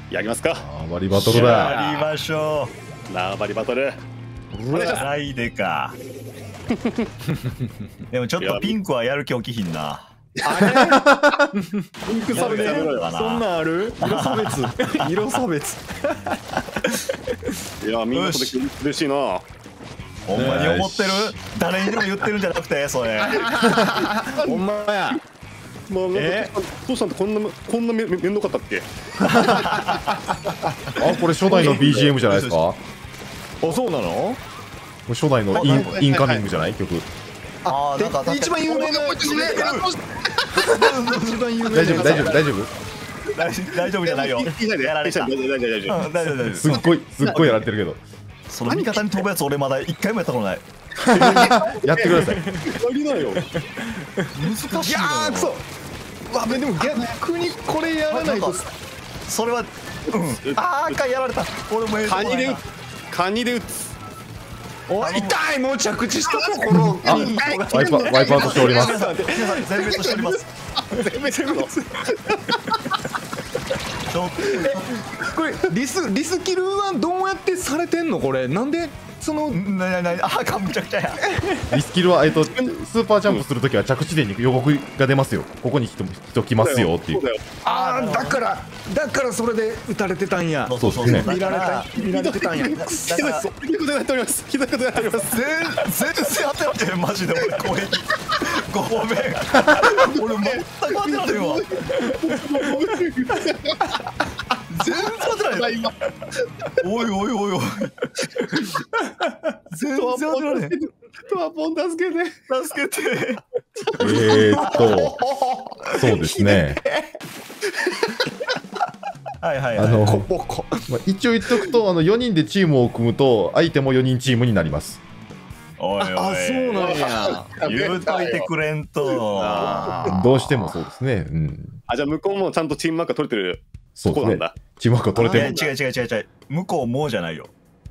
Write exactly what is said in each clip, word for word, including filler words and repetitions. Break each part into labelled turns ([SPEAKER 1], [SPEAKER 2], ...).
[SPEAKER 1] やりますか。
[SPEAKER 2] 縄張りバトルだ。
[SPEAKER 3] やりましょ
[SPEAKER 1] 縄張りバトル。
[SPEAKER 3] う。ライデか。でもちょっとピンクはやる気起きひんな。
[SPEAKER 4] あれピンク差別
[SPEAKER 3] やめろよな
[SPEAKER 4] そんなんある色差別色差別
[SPEAKER 1] いや、みんなこれ嬉しいな。
[SPEAKER 3] ほんまに思ってる？誰にでも言ってるんじゃなくて、それ。
[SPEAKER 4] ほんまや。
[SPEAKER 1] もうなん
[SPEAKER 4] え
[SPEAKER 1] か父さんってこんなこんなめめめんどかったっけ？
[SPEAKER 2] あ、これ初代の ビージーエム じゃないですか。こ
[SPEAKER 4] あ、そうなの？
[SPEAKER 2] れ初代のインインカミングじゃない曲。
[SPEAKER 3] ああ、なんか
[SPEAKER 4] 一番有名なやつ。一番有名な
[SPEAKER 2] 大丈夫大丈夫大丈夫。
[SPEAKER 3] 大丈夫じゃないよ。
[SPEAKER 1] いいないで、
[SPEAKER 3] やられた。
[SPEAKER 1] 大丈夫大丈夫大丈夫。
[SPEAKER 3] うん、大丈夫大丈
[SPEAKER 2] すっごいすっごいやられてるけど。
[SPEAKER 3] 夫。その味方に飛ぶやつ俺まだ一回もやったことない。
[SPEAKER 2] やってください。
[SPEAKER 1] やりなよ。
[SPEAKER 3] 難しい
[SPEAKER 4] いやーくそ。わべでも逆にこれやらないと。
[SPEAKER 3] それは、うん。ああ、一回やられた。俺もええとこないな
[SPEAKER 1] カニで打つ。カニで打つ。
[SPEAKER 4] お痛いもう着地したところ。
[SPEAKER 2] あ、ワイパワイパーとしております。
[SPEAKER 3] 皆さん、皆さん全滅しております。
[SPEAKER 1] 全滅全滅。
[SPEAKER 3] ちょっ
[SPEAKER 4] これリスリスキルはどうやってされてんのこれ？なんでその
[SPEAKER 3] と、なになに、あーかむちゃくちゃや。
[SPEAKER 2] リスキルはえっとスーパージャンプするときは着地点に予告が出ますよ。ここに人人来ますよっていう
[SPEAKER 1] そう。だよ。
[SPEAKER 4] ああだからだからそれで撃たれてたんや。
[SPEAKER 2] そうですね
[SPEAKER 4] 見られた見られてたんや。
[SPEAKER 3] だから
[SPEAKER 1] ひどいことになっております。ひどいことになっております。
[SPEAKER 3] 全全然当てられてへんマジで俺攻撃ごめん俺全く当てられへんわ全然当てられへんおいおいおいおい全然当てられへん
[SPEAKER 1] トアポン助けて。
[SPEAKER 3] 助けて
[SPEAKER 2] えーっとそうですね。
[SPEAKER 3] はいはいはい
[SPEAKER 2] あの
[SPEAKER 4] コポコ。
[SPEAKER 2] まあ一応言っとくとあのよにんでチームを組むと相手もよにんチームになります。
[SPEAKER 3] おいおい
[SPEAKER 4] あそうなんや。
[SPEAKER 3] 言うといてくれんと
[SPEAKER 2] どうしてもそうですね。うん。
[SPEAKER 1] あ、じゃあ向こうもちゃんとチームマークが取れてる
[SPEAKER 2] そうですね。
[SPEAKER 1] とこなんだ。
[SPEAKER 2] チームワークが取れ
[SPEAKER 3] いや
[SPEAKER 2] てる。
[SPEAKER 3] 違う違う違う違う向こうもうじゃないよ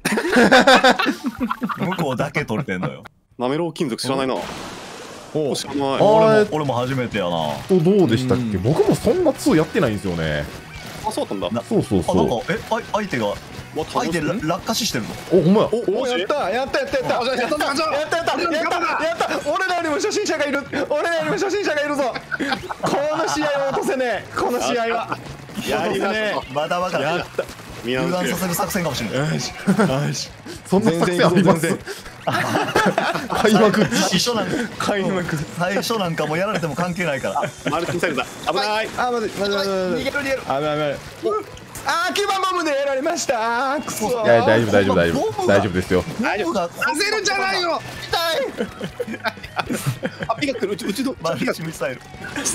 [SPEAKER 3] 向こうだけ取れてんのよ
[SPEAKER 1] なめろう金属知らないな。
[SPEAKER 4] お
[SPEAKER 1] 知らない。
[SPEAKER 2] あ
[SPEAKER 3] 俺
[SPEAKER 2] ー
[SPEAKER 3] も俺も初めてやな
[SPEAKER 2] とどうでしたっけ？
[SPEAKER 4] うん
[SPEAKER 2] 僕もそんなにやってないんですよね。
[SPEAKER 1] あ、そうだったんだ。
[SPEAKER 3] な
[SPEAKER 2] そうそう
[SPEAKER 3] あなん
[SPEAKER 2] そ
[SPEAKER 3] かえあ相手が相手ら落下死してるの
[SPEAKER 2] う。お、ほんまや。
[SPEAKER 4] おおやったやったやったやったやったやったやったやった俺らよりも初心者がいる俺らよりも初心者がいるぞこの試合は落とせねえこの試合は
[SPEAKER 1] やりましょ
[SPEAKER 3] まだまだ
[SPEAKER 4] やった
[SPEAKER 1] う。
[SPEAKER 3] 油断させる作戦かもしれない
[SPEAKER 4] よしよし
[SPEAKER 2] そんな作戦あります
[SPEAKER 4] 全然。
[SPEAKER 2] 開幕。
[SPEAKER 3] 一緒なん
[SPEAKER 4] 開幕
[SPEAKER 3] 最初なんかもうやられても関係ないから
[SPEAKER 1] マルチンサイズだ。危ない。
[SPEAKER 4] あまずまずまず
[SPEAKER 3] 逃げる逃げる
[SPEAKER 4] あめあめあーキバボムでやられましたあーくそ
[SPEAKER 2] いや大丈夫大丈夫大丈夫大丈夫ですよ。
[SPEAKER 3] 大丈夫が
[SPEAKER 1] させるんじゃないよ。あ、ピが来る。うちうちの
[SPEAKER 3] マルチミサイル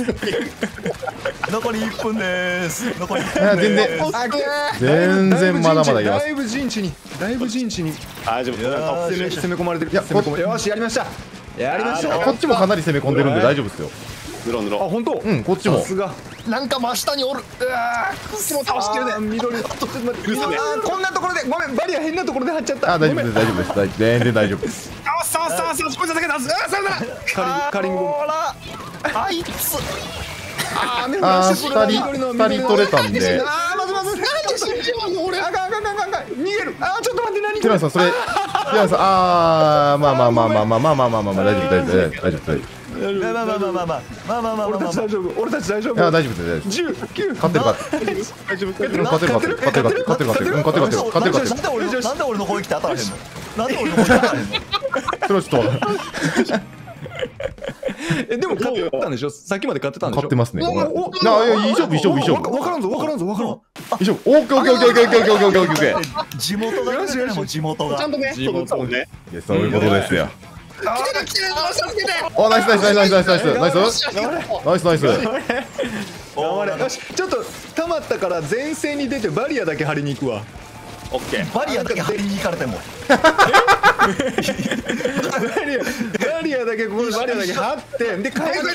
[SPEAKER 3] 残りいっぷんでーす残りいっぷん
[SPEAKER 2] いや全然
[SPEAKER 3] でーす
[SPEAKER 4] あ
[SPEAKER 2] 全然まだまだいけます
[SPEAKER 4] だいぶ陣地にだいぶ陣地に
[SPEAKER 1] 大丈夫。
[SPEAKER 3] いやー
[SPEAKER 4] 攻め攻め込まれてる
[SPEAKER 2] いや
[SPEAKER 4] 攻め込まれよしやりましたやりました
[SPEAKER 2] こっちもかなり攻め込んでるんで大丈夫ですよ。
[SPEAKER 4] あ
[SPEAKER 1] ぬろぬろ。
[SPEAKER 4] 本当
[SPEAKER 2] うんこっちも
[SPEAKER 4] さすが
[SPEAKER 3] なんか真下におるうわーくそ倒してるね
[SPEAKER 4] あー緑あちょっと待ってうわ
[SPEAKER 1] 嘘ね
[SPEAKER 4] ーこんなところでごめんバリア変なところで張っちゃった
[SPEAKER 2] あ大丈夫
[SPEAKER 4] ごめん
[SPEAKER 2] です大丈夫です大全然大丈夫です。
[SPEAKER 1] あ、さあさあさあ、こいつだけだ。あ、さよなら。
[SPEAKER 4] カリングカリングボム
[SPEAKER 3] ほらあいつ
[SPEAKER 4] あーね
[SPEAKER 2] あー
[SPEAKER 4] ラッシュするな
[SPEAKER 2] 二人
[SPEAKER 4] 緑の
[SPEAKER 2] 二人取れたんで
[SPEAKER 4] あーまずまずなんで死んじゃうの俺あかんあかんあかんあかん逃げるあーちょっと待って何これ
[SPEAKER 2] ティラノさんそれティラノさんあーまあまあまあまあまあまあまあまあまあまあ大丈夫大丈夫大丈夫大丈夫大丈夫。
[SPEAKER 3] まあまあまあまあまあまあまあまあまあ
[SPEAKER 4] 俺
[SPEAKER 3] まあまあ
[SPEAKER 4] たち大丈夫俺たち大丈夫
[SPEAKER 2] いや大丈夫です大丈夫です。
[SPEAKER 4] じゅうきゅう
[SPEAKER 2] 勝ってる勝ってる
[SPEAKER 1] 大丈夫。
[SPEAKER 2] 勝ってる勝ってる勝ってる勝ってる勝ってる勝ってる勝ってる勝ってる勝ってる勝ってる勝ってる。
[SPEAKER 3] なんで俺のなんで俺の攻撃って当たらへんのなんで俺の攻撃当たらへんの
[SPEAKER 2] それはちょっと
[SPEAKER 4] えでも勝ってたんでしょさっきまで勝ってたんでしょ
[SPEAKER 2] 勝ってますね。
[SPEAKER 4] おおお
[SPEAKER 2] ないやいい勝負いい勝負いい勝負
[SPEAKER 4] わからんぞわからんぞわからん
[SPEAKER 2] いい勝負。オッケーオッケーオッケーオッケーオッケーオッケーオッケーオッケーオッケー。
[SPEAKER 3] 地元がねもう地元が
[SPEAKER 1] ちゃんとね、そうだもんね。
[SPEAKER 2] いやそういうことですよ。
[SPEAKER 1] 来てる来てる。助けて。
[SPEAKER 2] おナイスナイスナイスナイスナイスナイスナイスナイスナイス。
[SPEAKER 4] 頑張れよしちょっと溜まったから前線に出てバリアだけ張りに行くわ
[SPEAKER 1] オッケー。
[SPEAKER 3] バリアだけ張りに行かれても
[SPEAKER 4] バリアバリアだけここでバリアだけ張ってで帰って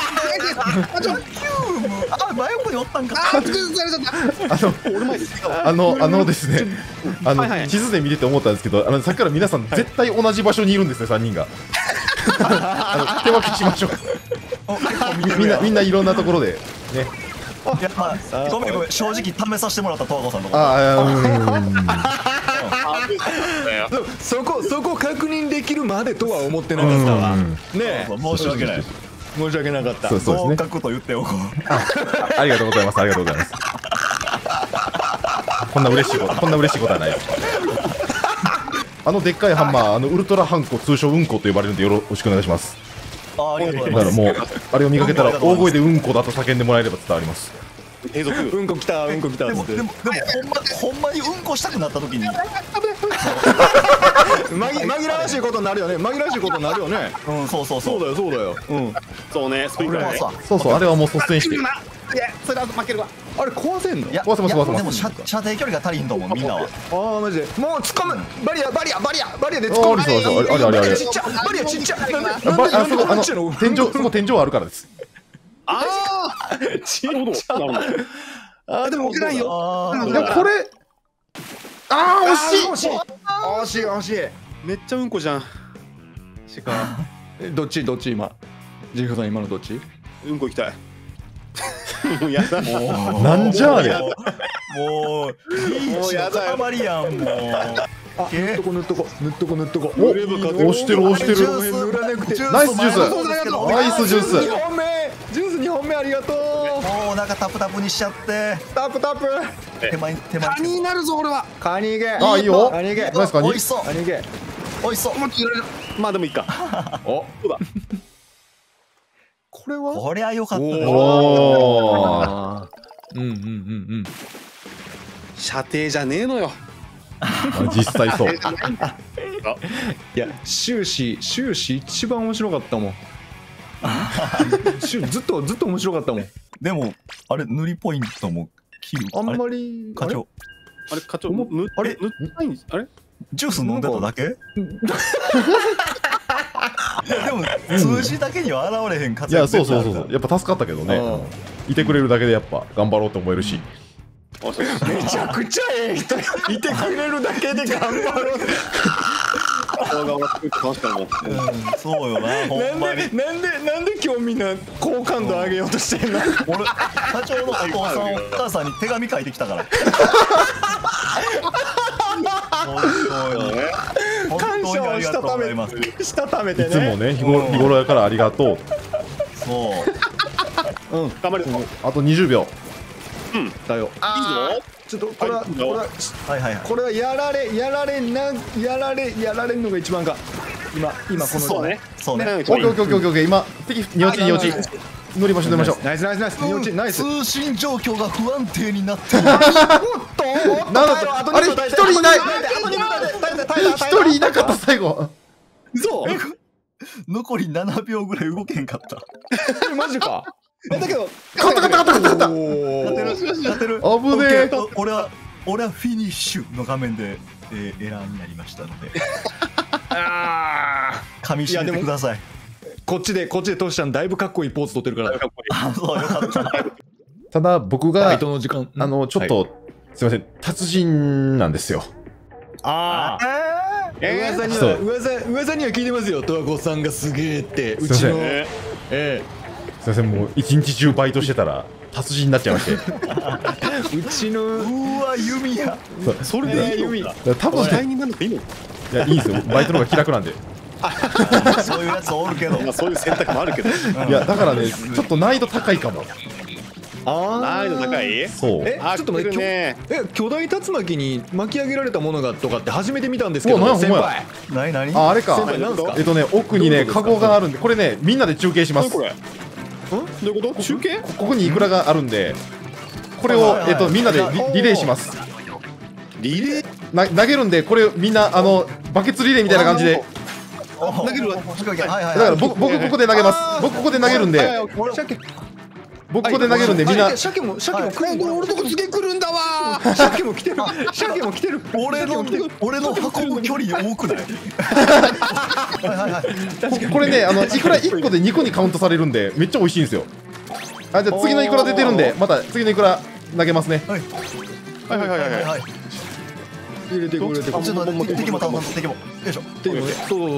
[SPEAKER 3] あ真横におったんか
[SPEAKER 1] あ、作られちゃった。
[SPEAKER 2] あの
[SPEAKER 1] 俺前です。
[SPEAKER 2] あのあのですねあ
[SPEAKER 1] はいはい
[SPEAKER 2] の地図で見てて思ったんですけどあのさっきから皆さん絶対同じ場所にいるんですねさんにんが。あの手分けしましょう。みみんなみんないろんなところでね
[SPEAKER 3] いやまあごめんごめん正直試させてもらった十和子さんのとこ
[SPEAKER 2] ああうーん
[SPEAKER 4] そこそこ確認できるまでとは思ってなかったわ
[SPEAKER 2] うん
[SPEAKER 4] ねえ
[SPEAKER 3] 申し訳ない
[SPEAKER 4] 申し訳なかった
[SPEAKER 2] そうそうですね
[SPEAKER 3] 合格と言っておこう
[SPEAKER 2] ありがとうございますありがとうございますこんな嬉しいことこんな嬉しいことはないですあのでっかいハンマーあのウルトラハンコ通称うんこと呼ばれるんでよろしくお願いします
[SPEAKER 3] あありがとうございます
[SPEAKER 2] だからもうあれを見かけたら大声でうんこだと叫んでもらえれば伝わります
[SPEAKER 1] 継続。
[SPEAKER 4] うんこ来たうんこ来たっつって
[SPEAKER 3] でもでもでもほんまほんまにうんこしたくなった時に
[SPEAKER 4] 紛紛らわしいことになるよね紛らわしいことになるよね
[SPEAKER 3] うんそうそうそう
[SPEAKER 4] そうだよそうだようん
[SPEAKER 1] そうね、スプリンクラーね。
[SPEAKER 3] 俺はさ
[SPEAKER 2] そうそうあれはもう率先して
[SPEAKER 1] いや、それは負けるわ。
[SPEAKER 4] あれ壊せんの
[SPEAKER 3] いや
[SPEAKER 2] 壊せます
[SPEAKER 3] いや
[SPEAKER 2] 壊せます
[SPEAKER 3] でも射射程距離が足りんと思うみんなは
[SPEAKER 4] ああマジでもう突っ込むバリアバリアバリアバリアで突っ
[SPEAKER 2] あ
[SPEAKER 4] 込む
[SPEAKER 2] ありそうありそうあれあれあれあれ
[SPEAKER 4] ちっちゃバリアちっちゃなんで
[SPEAKER 2] あ
[SPEAKER 4] なんで
[SPEAKER 2] ばあ
[SPEAKER 4] なんで
[SPEAKER 2] そこあの
[SPEAKER 4] こっちの
[SPEAKER 2] 天井そこ天井あるからです
[SPEAKER 1] あ
[SPEAKER 4] ちっ
[SPEAKER 1] あ、なるほど。
[SPEAKER 4] ちゃ
[SPEAKER 1] なるほど。
[SPEAKER 4] あ
[SPEAKER 1] でも置けないよ。
[SPEAKER 3] あー
[SPEAKER 2] いやこれあー惜しい
[SPEAKER 4] 惜しい惜しい惜しい
[SPEAKER 1] めっちゃうんこじゃん。しか、
[SPEAKER 4] えどっちどっち今ジェフさん今のどっち
[SPEAKER 1] うんこ行きたい。もうやだ。も
[SPEAKER 2] なんじゃあれ
[SPEAKER 3] もうリーチの塊やんもう
[SPEAKER 4] あ塗っとこ塗っとこ塗っとこ塗っとこ
[SPEAKER 2] お押してる押してる
[SPEAKER 3] ジュース
[SPEAKER 4] 塗らなくて
[SPEAKER 2] ナイスジュース
[SPEAKER 3] そうですけど
[SPEAKER 2] ナイスジュース
[SPEAKER 4] にほんめジュースにほんめありがとう
[SPEAKER 3] もうなんかタプタプにしちゃって
[SPEAKER 4] タップタップ
[SPEAKER 3] 手前に手前
[SPEAKER 1] カニになるぞ、俺は。
[SPEAKER 4] カニゲ
[SPEAKER 2] あいいよ
[SPEAKER 4] カニゲ
[SPEAKER 2] ナイスカニ
[SPEAKER 3] 美味しそう
[SPEAKER 4] カニゲ
[SPEAKER 3] 美味しそう
[SPEAKER 1] もう切られる。まあでもいいか。
[SPEAKER 4] お
[SPEAKER 1] そうだ。
[SPEAKER 4] これは
[SPEAKER 3] こりゃよかったです
[SPEAKER 2] おー
[SPEAKER 4] あーうんうんうんうん
[SPEAKER 1] 射程じゃねえのよ。
[SPEAKER 2] あ実際そう
[SPEAKER 4] いや終始終始一番面白かったもん終ずっとずっと面白かったもん
[SPEAKER 3] でもあれ塗りポイントも切る
[SPEAKER 4] あん
[SPEAKER 3] あれ
[SPEAKER 4] まり
[SPEAKER 3] 課長
[SPEAKER 1] あれ、課長、
[SPEAKER 4] 思っ
[SPEAKER 1] ぬ、
[SPEAKER 4] あれ
[SPEAKER 1] 塗ってないんです。あれ
[SPEAKER 3] ジュース飲んでただけいやでも数字だけには現れへん活
[SPEAKER 2] いや
[SPEAKER 3] 躍
[SPEAKER 2] そうそうそうそうやっぱ助かったけどねいてくれるだけでやっぱ頑張ろうと思えるし
[SPEAKER 1] あ、そうです。
[SPEAKER 4] めちゃくちゃええ人いてくれるだけで頑張ろう
[SPEAKER 1] 動画を作って楽しかったもん。
[SPEAKER 3] うんそうよなほんまに
[SPEAKER 4] なんでなんでなんで今日みんな好感度上げようとしてんの
[SPEAKER 3] 俺課長のお父さんお母さんに手紙書いてきたから本当に本
[SPEAKER 4] 感謝を
[SPEAKER 3] 当にありがと
[SPEAKER 4] したため
[SPEAKER 3] うございます
[SPEAKER 4] したため
[SPEAKER 2] い
[SPEAKER 4] てね
[SPEAKER 2] つもね日頃日頃やからありがとう
[SPEAKER 3] そう
[SPEAKER 4] うん
[SPEAKER 1] 頑張れ。いいぞ。
[SPEAKER 2] あとにじゅうびょ
[SPEAKER 4] だよちょっとこれは
[SPEAKER 1] はいいいよ
[SPEAKER 4] これは
[SPEAKER 3] はいはいはい
[SPEAKER 4] これはやられやられなやられやられんのが一番か今今この
[SPEAKER 1] そうね。
[SPEAKER 3] そうね
[SPEAKER 2] うオッケーオッケーオッケーオッケー今敵に落ちに落ち乗りましょう乗りましょう
[SPEAKER 4] ナイスナイスナイスに落ちナイス
[SPEAKER 3] 通信状況が不安定になっている
[SPEAKER 4] おっとおっと
[SPEAKER 2] なんだあれ一人いない一人いなかった最後
[SPEAKER 1] 嘘。
[SPEAKER 3] 残りななびょうぐらい動けへんかった
[SPEAKER 4] マジか
[SPEAKER 1] え、だけど、
[SPEAKER 2] 勝った勝った勝った勝った
[SPEAKER 4] おー
[SPEAKER 3] やってる
[SPEAKER 2] 危ねえ
[SPEAKER 3] オッケー俺は俺はフィニッシュの画面で、えーエラーになりましたので
[SPEAKER 4] あ
[SPEAKER 3] 噛み締めてください
[SPEAKER 4] ーこっちでこっちでトシちゃんだいぶかっこいいポーズ取ってるから
[SPEAKER 1] かっこいい。
[SPEAKER 3] あそうよかった
[SPEAKER 2] ただ僕
[SPEAKER 4] バ
[SPEAKER 2] が
[SPEAKER 4] イトの時間
[SPEAKER 2] あのちょっとすいません達人なんですよ
[SPEAKER 4] ああ
[SPEAKER 1] え
[SPEAKER 4] 噂に
[SPEAKER 2] そう
[SPEAKER 4] は噂噂には聞いてますよ十和子さんがすげえってう
[SPEAKER 2] すいません
[SPEAKER 4] ちの
[SPEAKER 1] え
[SPEAKER 4] え
[SPEAKER 2] すいませんもう一日中バイトしてたら達人になっちゃいまして
[SPEAKER 4] えうちの
[SPEAKER 3] うーわ弓や
[SPEAKER 1] それでいいのか。
[SPEAKER 2] だから多分
[SPEAKER 1] 時代になるといいの。
[SPEAKER 2] いやいいんですよバイトの方が気楽なんで
[SPEAKER 3] そういうやつおるけど
[SPEAKER 1] まあそういう選択もあるけど。
[SPEAKER 2] いやだからねちょっと難易度高いかも
[SPEAKER 4] あ
[SPEAKER 1] 難易度高い。
[SPEAKER 2] そう
[SPEAKER 4] え
[SPEAKER 1] あ、
[SPEAKER 4] ちょっと待って
[SPEAKER 1] 来るね。
[SPEAKER 4] え巨大竜巻に巻き上げられたものがとかって初めて見たんですけど
[SPEAKER 2] うわなんや
[SPEAKER 4] 先
[SPEAKER 2] ほんまや
[SPEAKER 4] 輩
[SPEAKER 3] 何何
[SPEAKER 2] ああれか
[SPEAKER 4] 先輩なんすか
[SPEAKER 2] えっとね奥にねカゴがあるんでこれねみんなで中継します
[SPEAKER 1] 何これ。ん？どういうこと？中継？
[SPEAKER 2] ここにいくらがあるんでこれを
[SPEAKER 3] はいはいはい
[SPEAKER 2] えっとみんなでリリレーします
[SPEAKER 1] リレー。
[SPEAKER 2] な投げるんでこれみんなあのバケツリレーみたいな感じで
[SPEAKER 3] 投
[SPEAKER 1] げるわ
[SPEAKER 3] はいはいはい
[SPEAKER 2] だから僕僕ここで投げます僕ここで投げるんで
[SPEAKER 4] 鮭
[SPEAKER 2] 僕ここで投げるんでみんな
[SPEAKER 4] 鮭も鮭も
[SPEAKER 3] はい
[SPEAKER 4] 来る
[SPEAKER 1] 俺のとこ次来るんだわ。
[SPEAKER 4] 鮭も来てる鮭も来てる
[SPEAKER 3] 俺の俺の運ぶ距離多くないはいはいはい
[SPEAKER 2] ここれねあのいくらいっこでにこにカウントされるんでめっちゃ美味しいんですよあじゃあ次のいくら出てるんでまた次のいくら投げますね
[SPEAKER 3] はい
[SPEAKER 1] はいはいはいはいはい。
[SPEAKER 3] はい
[SPEAKER 4] 入れてくれて
[SPEAKER 3] ちょっと待って敵も倒さん敵もよいしょ
[SPEAKER 4] でもそうそうそう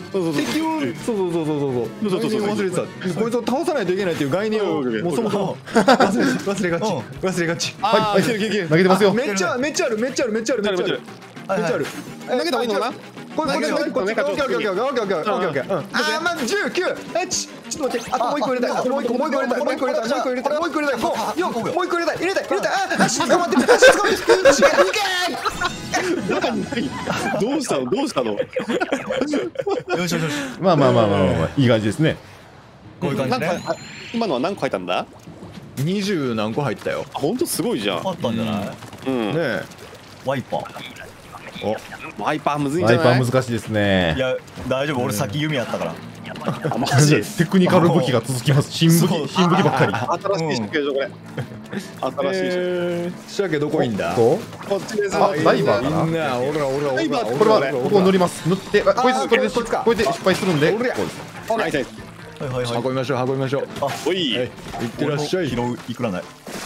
[SPEAKER 4] 敵をそうそうそうそうそうそう概念を忘れてた。こいつを倒さないといけないっていう概念をもうそもそも忘れ忘れがち忘れがち。
[SPEAKER 2] はいはい投げてますよ。
[SPEAKER 4] めっちゃめっちゃあるめっちゃあるめっちゃあるめっちゃあるめっちゃある。
[SPEAKER 1] 投げた方がいいのかな。
[SPEAKER 4] これこれこれこれオッケーオッケーオッケーオッケーオッケーオッケーオッケー。ああまずじゅうきゅう。えちちょっと待って。あともう一個入れたい。あともう一個もう一個入れたい。もう一個入れたい。もう一個入れたい。もう一個入れたい。ごよんもう一個入れたい。入れたい入れたい。あ足捕まってる。足捕まってる。足がいけー。
[SPEAKER 1] どうしたのどうしたの。
[SPEAKER 3] よしよしよし。
[SPEAKER 2] まあまあまあまあまあまあいい感じですね。
[SPEAKER 3] こういう感じね。
[SPEAKER 1] 今のは何個入ったんだ。
[SPEAKER 4] 二十何個入ったよ。
[SPEAKER 1] 本当すごいじゃん。
[SPEAKER 3] あったんじゃない？
[SPEAKER 1] うん
[SPEAKER 4] ねえ。
[SPEAKER 3] ワイパー。
[SPEAKER 1] ワイパーむずいん
[SPEAKER 2] ワイパ
[SPEAKER 1] じゃない。
[SPEAKER 2] ー難しいですね
[SPEAKER 3] い。や大丈夫俺先弓やったから。
[SPEAKER 1] あマジ。
[SPEAKER 2] テクニカル武器が続きます。新武
[SPEAKER 3] そう
[SPEAKER 2] 器新武器ばっかり。
[SPEAKER 1] 新しい仕掛けでしょこれ。新しい仕掛
[SPEAKER 4] えー、シャケどこいんだ。
[SPEAKER 2] と
[SPEAKER 1] け。こっちです。
[SPEAKER 2] あダイバーかな。
[SPEAKER 4] みんな俺ら俺ら俺ら
[SPEAKER 2] これはここを塗ります。塗ってあこいつこれで
[SPEAKER 4] こいつか
[SPEAKER 2] これで失敗するんでこうです。
[SPEAKER 1] はいはい。
[SPEAKER 3] はいはいはい。
[SPEAKER 4] 運びましょう運びましょう。
[SPEAKER 1] おい。
[SPEAKER 4] はい、いってらっしゃい。
[SPEAKER 3] 拾ういくらない。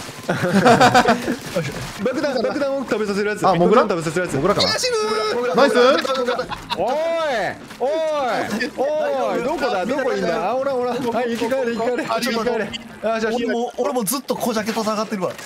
[SPEAKER 4] 爆弾爆弾を食べさせるやつ。
[SPEAKER 2] あモグラ
[SPEAKER 4] 爆弾食べさせるやつ。
[SPEAKER 2] モグラかな。ナイス。
[SPEAKER 4] おいおいおいどこだどこいんだ。あおらおら。はい生き返れ生き返れ生き返れ。あじゃあ
[SPEAKER 3] 俺も俺もずっと小ジャケと戦ってるわ。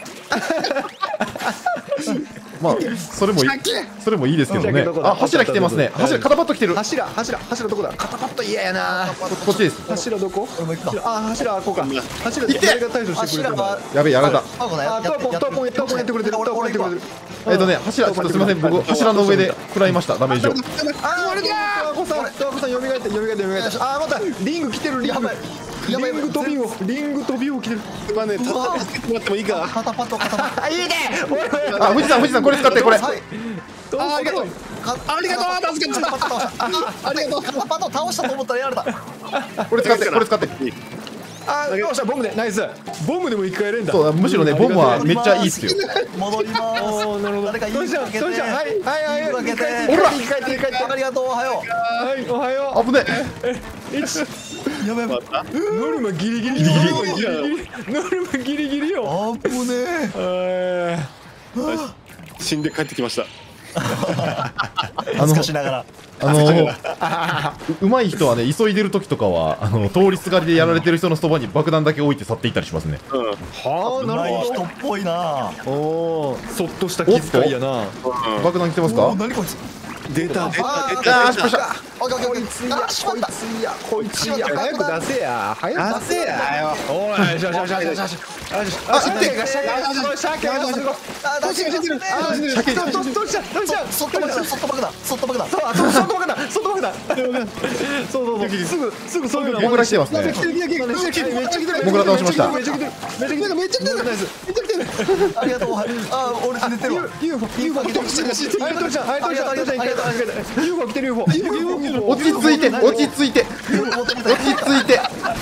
[SPEAKER 2] まあそれもいいそれもいいですけどね。あ柱来てますね。柱肩パッド来てる。
[SPEAKER 4] 柱柱柱どこだ。肩パッド嫌やな。
[SPEAKER 2] こっちです。
[SPEAKER 4] 柱どこ。
[SPEAKER 3] 俺も行った。
[SPEAKER 4] あ柱こうか。柱誰が対処してくれてるんだ。
[SPEAKER 2] やべやられた。
[SPEAKER 4] あトラポントラポントラポンやってくれてる。トラポンやってくれてる。
[SPEAKER 2] えっとね柱ちょっとすみません僕柱の上で食らいましたダメージを。
[SPEAKER 4] あー、あれだー。トワコさん、トワコさん蘇って蘇って蘇って。あー、またリング来てるリング。リング飛びをリング飛びを来てる。
[SPEAKER 1] まあねたた助けてもらってもいいか。
[SPEAKER 3] 肩パッド肩パッ
[SPEAKER 4] あ、いいね。俺
[SPEAKER 2] あ富士山富士山これ使ってこれ。
[SPEAKER 3] ド。はい。
[SPEAKER 1] あありがとう。ありがとう助けて。
[SPEAKER 3] ありがとう。肩パッド倒したと思ったらやられた。
[SPEAKER 2] これ使ってこれ使って。
[SPEAKER 4] あー、よっしゃボムでナイス。ボムでも一回やれんだ。
[SPEAKER 2] そうむしろねボムはめっちゃいいっすよ。
[SPEAKER 3] 戻ります。
[SPEAKER 4] おー、なるほど。
[SPEAKER 3] 誰か
[SPEAKER 4] トシちゃん、トシちゃん、はいはいはい。
[SPEAKER 3] かけて。
[SPEAKER 4] ほら、生き返って生き返って。
[SPEAKER 3] ありがとうおはよ
[SPEAKER 4] はい、おはよ
[SPEAKER 2] 危ね。
[SPEAKER 4] う。
[SPEAKER 3] う。やべえ。
[SPEAKER 4] ノルマギリギリ。ギリギリ。ノルマギリギリよ。
[SPEAKER 3] あぶねえ。
[SPEAKER 1] 死んで帰ってきました。
[SPEAKER 2] あの
[SPEAKER 3] 恥ずかしながら。
[SPEAKER 2] あのうまい人はね急いでる時とかはあの通りすがりでやられてる人のそばに爆弾だけ置いて去っていったりしますね。
[SPEAKER 1] うん。
[SPEAKER 4] はあ、
[SPEAKER 3] う
[SPEAKER 4] なるほ
[SPEAKER 3] まい人っぽいな。
[SPEAKER 4] ど。おお、そっとした気遣いやな。
[SPEAKER 2] 爆弾来てますか。
[SPEAKER 3] お何こいつ。
[SPEAKER 1] 出た出た出
[SPEAKER 2] あー
[SPEAKER 1] た。
[SPEAKER 2] 失敗した。
[SPEAKER 3] オッケーオッケーオッケー。
[SPEAKER 4] こいつや、
[SPEAKER 3] あしまった。
[SPEAKER 4] こいつや、こいつや、早く出せや、早く出せや。
[SPEAKER 1] よ。
[SPEAKER 4] おい、よしよしよしよしよしよし。あ、シャケがシャケがシャケがシャケが。
[SPEAKER 3] あ大丈夫。
[SPEAKER 4] あ、シャケ、どどどうしたどうした。
[SPEAKER 3] そっと爆弾そっと爆弾そっと爆弾。
[SPEAKER 4] そう、あ、そう、外爆弾、外爆弾。そうそうそう、すぐすぐそういうの。
[SPEAKER 2] モグラ来てますね。
[SPEAKER 4] めっちゃ来てる、めっちゃ来てる、めっちゃ来てる。
[SPEAKER 2] モグラ倒しました
[SPEAKER 4] めっちゃ来てる、めっちゃ来てる、めっちゃ来てる、めっちゃ来てる。
[SPEAKER 3] ありがとう。あ俺寝てるわ。
[SPEAKER 4] ユーフォ、ユーフォ来てる。はい、トシちゃん、はい、トシちゃん、トシちゃん、一回、ユーフォ来てる、ユーフォ。ユーフォ。
[SPEAKER 2] 落ち着いて落ち着いて
[SPEAKER 3] 持ってみた
[SPEAKER 2] 落ち着いて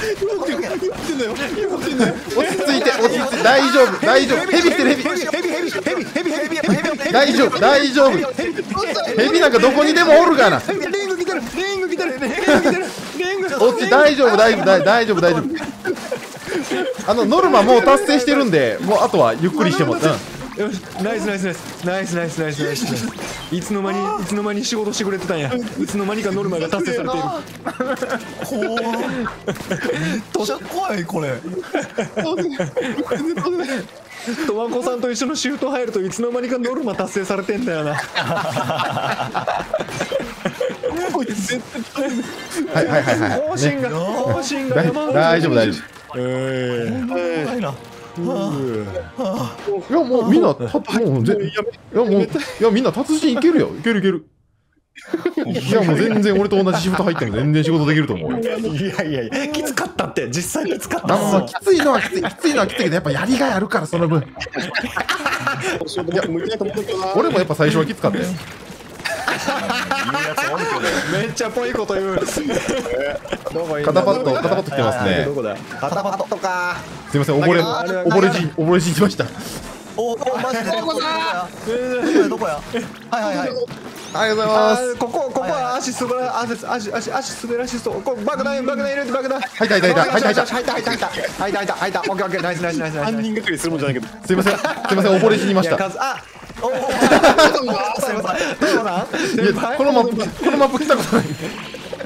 [SPEAKER 2] 落ち着いて落ち着いて大丈夫大丈夫ヘビ来てるヘビ
[SPEAKER 4] ヘビ、ヘビ、ヘビ、ヘビ、ヘビ、ヘビ、ヘビ、ヘビ。
[SPEAKER 2] 大丈夫大丈夫ヘビなんかどこにでもおるがな。
[SPEAKER 4] リング来てる、リング来てる、リング来てる、リング。
[SPEAKER 2] 落ち大丈夫大丈夫大大丈夫大丈夫。あのノルマもう達成してるんでもうあとはゆっくりしてもうん。
[SPEAKER 4] よし、ナイスナイスナイスナイスナイスナイスナイスナイス。いつの間にいつの間に仕事してくれてたんや。いつの間にかノルマが達成されている。
[SPEAKER 3] 怖い。めっちゃ怖いこれ。
[SPEAKER 4] トワコさんと一緒のシュート入るといつの間にかノルマ達成されてんだよな。
[SPEAKER 2] はいはいはいはい
[SPEAKER 4] 更新が更新が山
[SPEAKER 2] 大丈夫大丈
[SPEAKER 4] ええ。
[SPEAKER 3] 怖いな。
[SPEAKER 2] 夫。いやもうみんなたもうぜいやもういやみんな達人いけるよいけるいける。いやもう全然俺と同じシフト入っても全然仕事できると思うよ。
[SPEAKER 4] いやいやいや、きつかったって実際きつかった。
[SPEAKER 2] あのきついのはきついきついのはきついけどやっぱやりがいあるからその分。俺もやっぱ最初はきつかったよ。
[SPEAKER 4] めっちゃぽいこと言う。
[SPEAKER 2] 肩パッド肩パッド来てますね
[SPEAKER 4] ど。こだ。肩パッドか。
[SPEAKER 2] すいません溺れ溺れ死溺れ死にました。
[SPEAKER 3] おおマジでどこやどこや。はいはいはい。
[SPEAKER 2] ありがとうございます。
[SPEAKER 4] あここここは足滑ら足足足足滑らしそう。ここ爆弾爆弾入れて爆弾。
[SPEAKER 2] 入った入った入った入った
[SPEAKER 4] 入った入った入った入った入った入った。オッケーオッケーナイスナイスナイスナイス。
[SPEAKER 1] 犯人係りするもんじゃないけど。
[SPEAKER 2] すいませんすいません溺れ死にました。い
[SPEAKER 4] あ
[SPEAKER 3] おお先輩。
[SPEAKER 4] そうなん。
[SPEAKER 2] やこのマップこのマップ来たことない。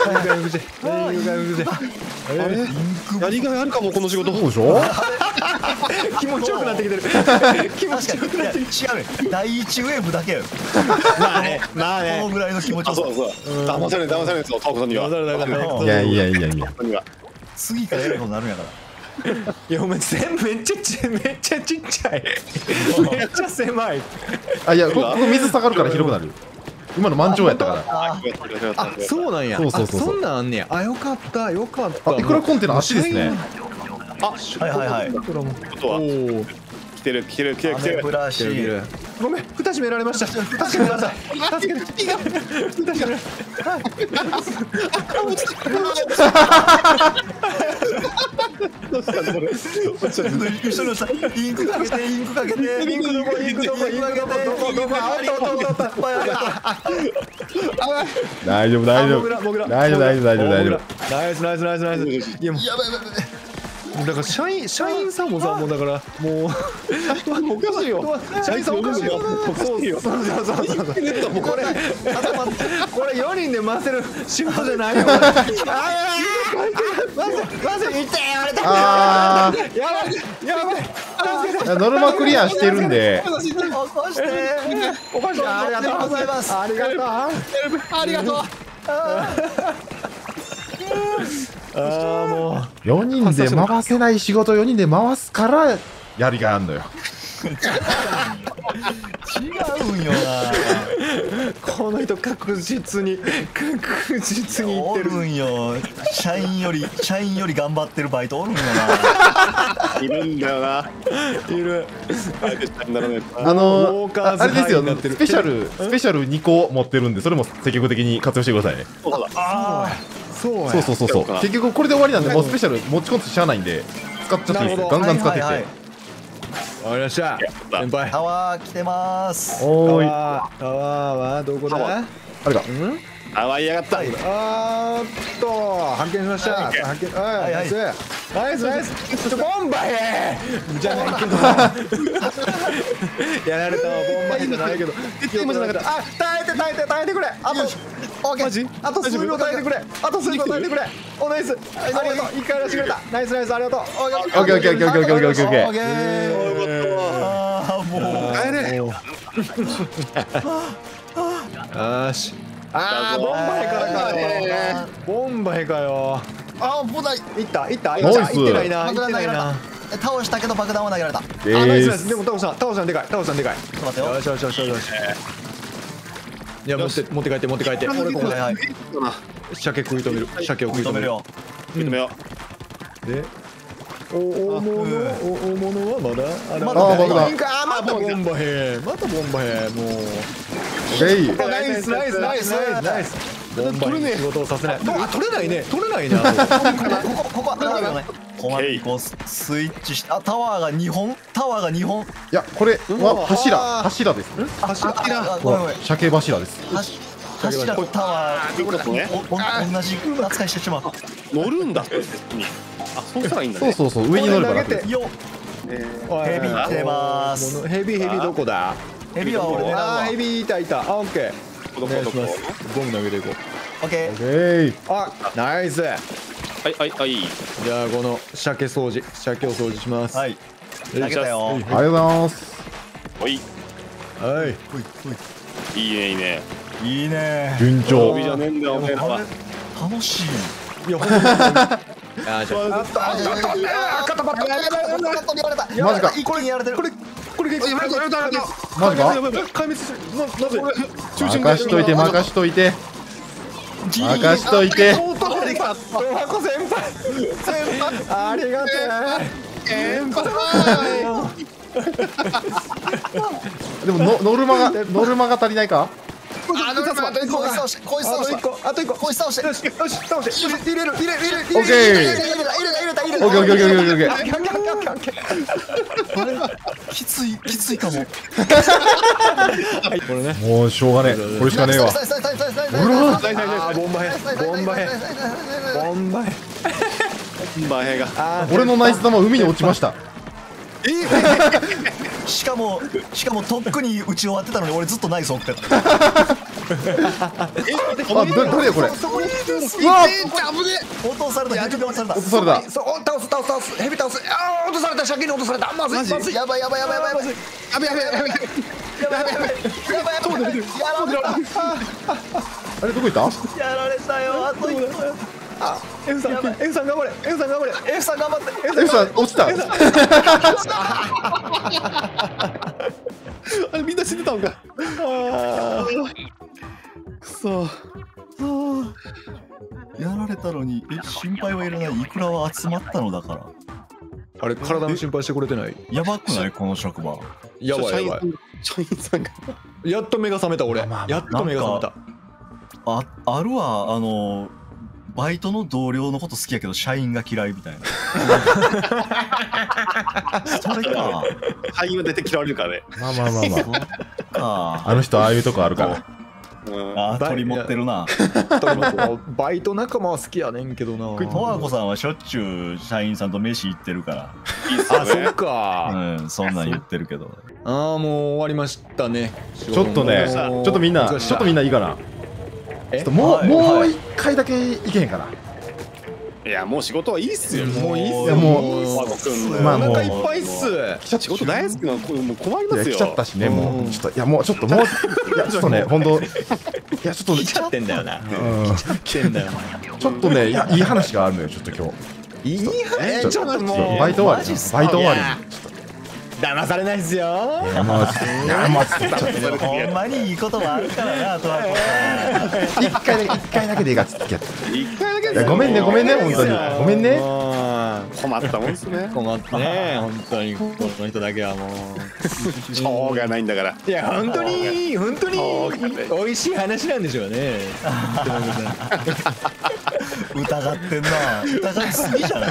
[SPEAKER 1] やりがいあるかもこの仕事。
[SPEAKER 2] そうでしょ。
[SPEAKER 4] 気持ちよくなってきてる。気持ちよくなってきてる。
[SPEAKER 3] 違うね。第一ウェーブだけよ。
[SPEAKER 1] まあね、まあ
[SPEAKER 3] この
[SPEAKER 1] ね。
[SPEAKER 3] ぐらいの気持ち
[SPEAKER 1] あ、
[SPEAKER 3] よさ。
[SPEAKER 1] そうそう。騙されない騙されないですよ、タオコさんには。
[SPEAKER 2] いやいやいやいや。
[SPEAKER 1] には。
[SPEAKER 3] 次からやることになるんやから。
[SPEAKER 4] いやお前全部めっちゃちめっちゃちっちゃい。めっちゃ狭い。
[SPEAKER 2] あいやここ水下がるから広くなる。今の満潮やったから。
[SPEAKER 4] あ、そうなんや。
[SPEAKER 2] そうそうそうそう
[SPEAKER 4] あそんなんあんねや。あ、よかったよかった。
[SPEAKER 2] あいくらコンテナ足ですね。
[SPEAKER 1] あ、
[SPEAKER 3] はいはいはい。
[SPEAKER 1] ことは来てる来てる来てる来てる。
[SPEAKER 3] 雨降らし。
[SPEAKER 4] ごめん、蓋閉められました。助けてください。助けて。蓋閉め。
[SPEAKER 3] 一緒のさ、インクかけてインクかけてインクどこインクどこインクかけてインクどこあったあったあった
[SPEAKER 2] 大丈夫大丈夫大丈夫大丈夫大丈夫大丈夫。
[SPEAKER 4] ナイスナイスナイスナイス。いやもう。
[SPEAKER 3] やばいやばいやばい。
[SPEAKER 4] だから社員社員さんもさもうだからもう
[SPEAKER 1] おかしいよ。
[SPEAKER 4] 社員さんおかしいよ。そうそうそうそうそう。もうこれこれよにんで回せる仕事じゃないよ。ああまずまずいってやれた。
[SPEAKER 2] あ
[SPEAKER 4] やばいやばい。
[SPEAKER 2] あノルマクリアしてるんで。
[SPEAKER 3] 起こして
[SPEAKER 4] おかしい。ありがとうございます。ありがとう。
[SPEAKER 1] ありがとう。
[SPEAKER 4] ああもう
[SPEAKER 2] よにんで回せない仕事よにんで回すからやりがいあんのよ。
[SPEAKER 3] 違うんよな。
[SPEAKER 4] この人確実に確実に言ってる。
[SPEAKER 3] おるんよ。社員より社員より頑張ってるバイトおるんよな。
[SPEAKER 1] いるんだよな。
[SPEAKER 4] いる。
[SPEAKER 2] あの
[SPEAKER 4] ウォーカーズ
[SPEAKER 2] あれですよ
[SPEAKER 4] ハイになってる
[SPEAKER 2] スペシャルスペシャルにこ持ってるんでそれも積極的に活用してくださいね。
[SPEAKER 1] そうだ。
[SPEAKER 3] あ
[SPEAKER 4] そうや。
[SPEAKER 2] そうそうそうそう。結局これで終わりなんでもうスペシャル持ち込んでしゃあないんで使っちゃっていいですよ。ガンガン使っていっ
[SPEAKER 3] はいはい
[SPEAKER 2] て。
[SPEAKER 4] わかりました。先輩。
[SPEAKER 3] タワー来てます。
[SPEAKER 4] タ
[SPEAKER 2] おーい。
[SPEAKER 4] ワータワーはどこだ？
[SPEAKER 1] タワー
[SPEAKER 2] あれか。
[SPEAKER 4] うん？
[SPEAKER 1] あわいやがった。
[SPEAKER 4] あーっと発見しました。発見。はいナイスナイスナイス。ちょボンバイじゃないけど。やられたわボンバイじゃないけど。
[SPEAKER 1] 今じゃなかった。
[SPEAKER 4] あ耐えて耐えて耐えてくれ。あとオッケー。あと数秒耐えてくれ。あと数秒耐えてくれ。おナイス。ありがとう。一回やらせてくれた。ナイスナイスありがとう。
[SPEAKER 2] オッケーオッケーオッケーオッケーオッケーオッケーオッケーオッケー。
[SPEAKER 3] オッケー。ああもう。
[SPEAKER 1] 帰れ。
[SPEAKER 4] よし。あーボンバイからかよ。ボンバイかよ。
[SPEAKER 3] あ危ない。
[SPEAKER 4] いったいったい
[SPEAKER 2] ナイス
[SPEAKER 4] ったいってないな。いってないな。
[SPEAKER 3] 倒したけど爆弾は投げられた。
[SPEAKER 4] あナイスナイス。で
[SPEAKER 2] で
[SPEAKER 4] もタオさんタオさんでかいタオさんでかい。
[SPEAKER 3] ちょっと待ってよ。
[SPEAKER 4] よしよしよしよし。いや持って持って帰って持って帰って。俺ここで
[SPEAKER 3] はいはい。
[SPEAKER 4] 鮭食い止める。鮭を食い止める。
[SPEAKER 3] 認めるよ。
[SPEAKER 1] 認めよ
[SPEAKER 4] で、お大物お大物はまだあれ
[SPEAKER 3] ま
[SPEAKER 2] だ爆弾
[SPEAKER 4] いいかあまたボンバヘまたボンバヘもう。
[SPEAKER 2] オッケー。
[SPEAKER 4] ナイスナイスナイスナイスナイス。ボンバヘ仕事をさせない。あ取れないね取れないな。
[SPEAKER 3] ここここあるよね。ここまでこうススイッチして、あタワーがにほんタワーがにほん。
[SPEAKER 2] いやこれは柱柱です。
[SPEAKER 4] 柱
[SPEAKER 3] あごめんごめん。
[SPEAKER 2] 鮭柱です。
[SPEAKER 3] 柱柱とタワー
[SPEAKER 1] これね
[SPEAKER 3] おお同じ扱いしてしまう。
[SPEAKER 1] 乗るんだ。あ、そうしたらいいんだね。
[SPEAKER 2] そうそうそう上に乗れば楽です。
[SPEAKER 3] よヘビ来てます。
[SPEAKER 4] ヘビヘビどこだ？
[SPEAKER 3] ヘビは俺狙う
[SPEAKER 4] あ
[SPEAKER 3] わ
[SPEAKER 4] ーヘビいたいた。あオッケー。お願いします。ボム投げていこう。
[SPEAKER 3] オッケ
[SPEAKER 2] オッケー。
[SPEAKER 4] あナイス。
[SPEAKER 1] はいはいはい。
[SPEAKER 4] じゃあこの鮭掃除鮭を掃除します。
[SPEAKER 3] ーはい投げたよ。
[SPEAKER 2] ありがとうございます。
[SPEAKER 1] おい、
[SPEAKER 4] はい。
[SPEAKER 1] いいねいいね。
[SPEAKER 3] いいね。
[SPEAKER 2] 順調
[SPEAKER 1] 飛。びじゃねえんだよお前らは。
[SPEAKER 3] 楽しい。
[SPEAKER 4] いやほんとに。あじゃあ。
[SPEAKER 3] あったあ肩ばっかりやられた。
[SPEAKER 2] マジか
[SPEAKER 3] 一気にやられてる。これ
[SPEAKER 4] これ結構
[SPEAKER 2] マジか。
[SPEAKER 4] 壊滅する。ななぜ？
[SPEAKER 2] 任しといて任しといて任しといて。
[SPEAKER 4] ありがとう。先輩。先輩。ありがとう。先輩。
[SPEAKER 2] でものノルマがノルマが足りないか。
[SPEAKER 4] あのあと一個
[SPEAKER 3] こいつ倒してこいつ倒して
[SPEAKER 4] あと一個
[SPEAKER 3] こいつ倒して。
[SPEAKER 4] よしよし倒して入れる入れる入れる
[SPEAKER 2] オッケー。
[SPEAKER 3] 入れた入れた入れた入れた。
[SPEAKER 2] オッケーオッケーオッケーオッケーオッケー。
[SPEAKER 4] オッケーオッケーオッケーオッケー。
[SPEAKER 3] あれきついきついかも。
[SPEAKER 4] これね。
[SPEAKER 2] もうしょうがねえこれしかねえわ。
[SPEAKER 3] ほら
[SPEAKER 4] ボンバイボンバイボンバイ。
[SPEAKER 1] バヘが。
[SPEAKER 2] 俺のナイス玉海に落ちました。
[SPEAKER 3] しかもしかもとっくに打ち終わってたのに俺ずっとナイス送ってた。
[SPEAKER 2] あ、だ誰やこれ。
[SPEAKER 4] そこに
[SPEAKER 2] うわ
[SPEAKER 3] 落とされた。落とされた。
[SPEAKER 2] 落とされた。
[SPEAKER 4] そう倒す倒す倒すヘビ倒す。ああ落とされた。シャキに落とされた。まずいまずい。やばいやばいやばいやばいやばいやばいやばいやばいやばいやばいやばい。
[SPEAKER 2] あれどこ行った？
[SPEAKER 3] やられたよ。あと一個。
[SPEAKER 4] あ、F さん F さん頑張れ F さん頑張れ
[SPEAKER 3] F さん頑張って。
[SPEAKER 2] F さん落ちた。
[SPEAKER 1] あれみんな死んでたんか。くそ。
[SPEAKER 3] やられたのに、え、心配はいらない。イクラは集まったのだから。
[SPEAKER 4] あれ体の心配してくれてない。
[SPEAKER 3] やばくないこの職場。
[SPEAKER 4] やばいやばい。
[SPEAKER 1] 社員さんが。
[SPEAKER 4] やっと目が覚めた俺。やっと目が覚めた。
[SPEAKER 3] あ、あるわ、あの。バイトの同僚のこと好きやけど社員が嫌いみたいな。それか。
[SPEAKER 1] 社員は出て嫌われるからね。
[SPEAKER 2] まあまあまあまあ。
[SPEAKER 3] あ
[SPEAKER 2] あの人ああいうとこあるから。
[SPEAKER 3] あ、取り持ってるな。
[SPEAKER 4] バイト仲間は好きやねんけどな。
[SPEAKER 3] とわこさんはしょっちゅう社員さんと飯行ってるから。
[SPEAKER 4] あ、そっか。
[SPEAKER 3] うん、そんなん言ってるけど。
[SPEAKER 4] ああ、もう終わりましたね。
[SPEAKER 2] ちょっとね、ちょっとみんな、ちょっとみんないいかな。ちょっともうもう一回だけいけへんかな。
[SPEAKER 1] いやもう仕事はいいっすよ。
[SPEAKER 4] もういいっす
[SPEAKER 2] よ。もう
[SPEAKER 4] まあもうお腹いっぱいっす。
[SPEAKER 1] 仕事大好きなのもう困りますよ。
[SPEAKER 2] 来ちゃったしねもうちょっといやもうちょっともういやちょっとね本当いやちょっと
[SPEAKER 4] 来ちゃってんだよな。来てんだよ。
[SPEAKER 2] ちょっとねいやいい話があるのよちょっと今日。
[SPEAKER 4] いい話。ちょっともう
[SPEAKER 2] バイト終わりバイト終わりに。
[SPEAKER 4] 騙されないっすよ。
[SPEAKER 2] いやもういやもう
[SPEAKER 3] ほんまにいいこともあるからなとは。
[SPEAKER 2] 一回だけ一回だけでいいかつってやって。
[SPEAKER 1] 一回だけ。
[SPEAKER 2] ごめんねごめんね本当にごめんね。
[SPEAKER 1] 困ったもんですね。
[SPEAKER 4] 困ったね本当にこの人だけはもう
[SPEAKER 1] しょうがないんだから。
[SPEAKER 4] いや本当に本当に美味しい話なんでしょうね。
[SPEAKER 3] 疑ってんな。疑いすぎじゃない。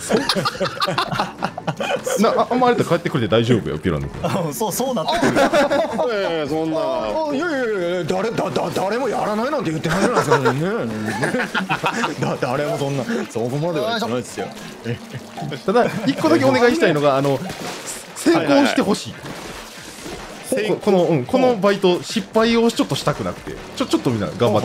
[SPEAKER 2] なあんまあれと帰ってくれて大丈夫よピラノ君。
[SPEAKER 3] そうそうなってくる。
[SPEAKER 1] ええそんな。
[SPEAKER 4] いやいやいや誰だだ誰もやらないなんて言ってないじゃないですかね。だ誰もそんなそこまでは言ってないですよ。
[SPEAKER 2] ただ一個だけお願いしたいのがあの成功してほしい。ここのうんこのバイト失敗をちょっとしたくなくてちょちょっとみんな頑張って。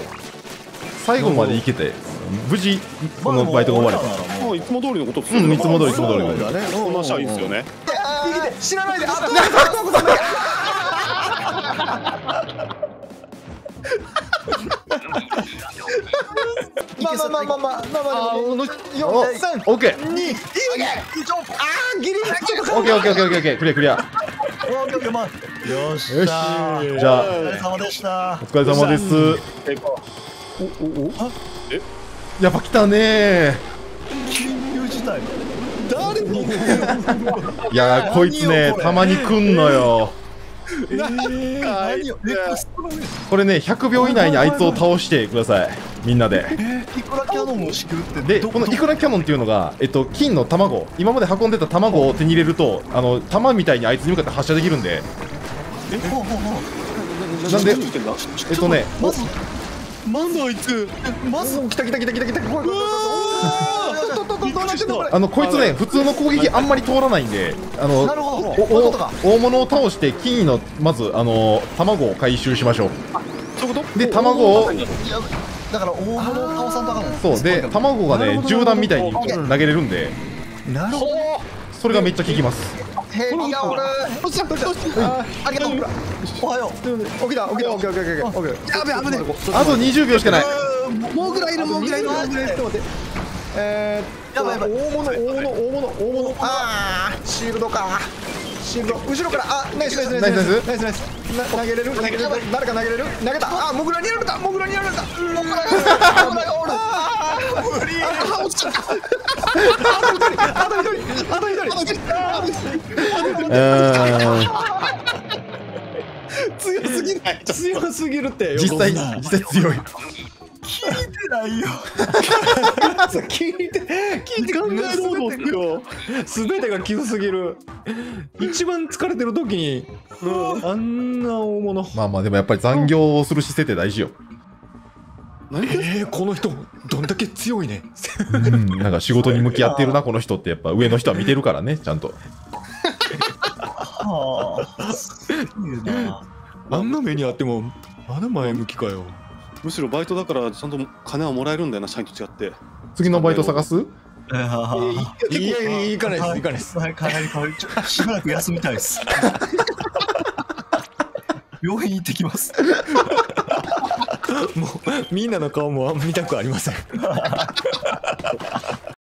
[SPEAKER 2] 最後までいけて無事このバイトが終われた。
[SPEAKER 1] もういつも通りのことっす
[SPEAKER 2] よ。うんいつも通りいつも通りの。
[SPEAKER 1] そんなシャイですよね。
[SPEAKER 4] 知らないで。あまあまあまあまあまあまあまあよんさん
[SPEAKER 2] オッケー。
[SPEAKER 4] にいいね。ああギリギリ。
[SPEAKER 2] オッケーオッケーオッケーオッケーオッケークリアクリア。
[SPEAKER 3] よし。
[SPEAKER 2] よし。じゃあ
[SPEAKER 3] お疲れ様でした。
[SPEAKER 2] お疲れ様です。
[SPEAKER 4] おおお
[SPEAKER 1] え
[SPEAKER 2] やっぱ来たね
[SPEAKER 3] 緊急事態。
[SPEAKER 1] 誰に。
[SPEAKER 2] いやこいつねたまに来んのよ。これねひゃくびょう以内にあいつを倒してくださいみんなで。
[SPEAKER 3] イクラキャノンを仕組むって
[SPEAKER 2] でこのイクラキャノンっていうのが、えっと、金の卵今まで運んでた卵を手に入れるとあの弾みたいにあいつに向かって発射できるんで。
[SPEAKER 3] えほうほうほう。
[SPEAKER 2] なんでえっとね
[SPEAKER 3] まずまずあいつまず
[SPEAKER 4] 来た来た来た来た来た。
[SPEAKER 2] あのこいつね普通の攻撃あんまり通らないんであの
[SPEAKER 3] なるほど
[SPEAKER 2] おお大物を倒して金のまずあの卵を回収しましょう。
[SPEAKER 1] そういうこと
[SPEAKER 2] で卵を
[SPEAKER 3] だから大物を倒さんとあかんの。
[SPEAKER 2] そうで卵がね銃弾みたいに投げれるんで
[SPEAKER 3] なるほど。
[SPEAKER 2] それがめっちゃ効きます。
[SPEAKER 4] ヘビがおる。あげた。
[SPEAKER 3] おはよう。
[SPEAKER 4] 起きた起きた起きた起きた起きた。
[SPEAKER 3] やべ危ね
[SPEAKER 2] あとにじゅうびょうしかない。
[SPEAKER 3] もうぐらいいるもうぐらいいる。
[SPEAKER 4] ちょっと待って。えー、やばいやばい。大物大物大物大物。ああシールドか。シールド後ろからあナイスナイスナイスナイスナイスナイス。投げれる投げれる誰か投げれる投げた。あモグラにやられたモグラにやられた。モグラがモグラがおる。ああ無理。あ落ちちゃった。あと一人あと一人あと一人
[SPEAKER 1] 強すぎない。
[SPEAKER 4] 強すぎるって
[SPEAKER 2] 実際実際強い。
[SPEAKER 3] 聞いてないよ。
[SPEAKER 4] 聞いて聞いて考えることすべてが急すぎる。一番疲れてる時にあんな大物。
[SPEAKER 2] まあまあでもやっぱり残業をする姿勢って大事よ。
[SPEAKER 1] 何か
[SPEAKER 4] えー、この人どんだけ強いね。
[SPEAKER 2] うんなんか仕事に向き合ってるなこの人ってやっぱ上の人は見てるからねちゃんと。
[SPEAKER 3] はあ。すげえな。
[SPEAKER 4] あんな目にあってもまだ前向きかよ。
[SPEAKER 1] むしろバイトだからちゃんと金はもらえるんだよな社員と違って。
[SPEAKER 2] 次のバイト探す？
[SPEAKER 3] いや
[SPEAKER 4] いやいや行かないです行かないです。
[SPEAKER 3] はい、かなりかなりしばらく休みたいです。病院行ってきます。
[SPEAKER 4] もうみんなの顔も見たくありません。